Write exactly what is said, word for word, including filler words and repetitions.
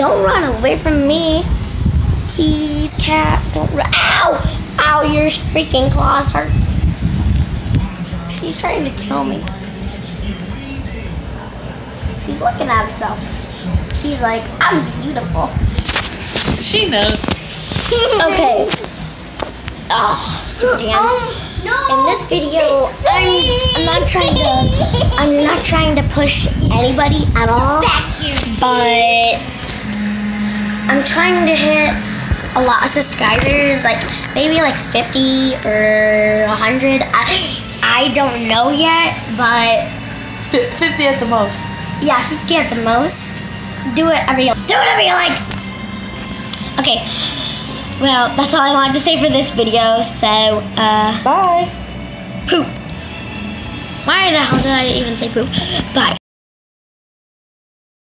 Don't run away from me. Please, cat, don't run. Ow! Ow, your freaking claws hurt. She's trying to kill me. She's looking at herself. She's like, I'm beautiful. She knows. Okay. Oh, stupid hands. In this video, I'm, I'm not trying to I'm not trying to push anybody at all. But I'm trying to hit a lot of subscribers, like maybe like fifty or a hundred. I I don't know yet, but fifty at the most. Yeah, fifty at the most. Do it whatever you do whatever you like. Okay. Well, that's all I wanted to say for this video. So, uh, bye. Poop. Why the hell did I even say poop? Bye.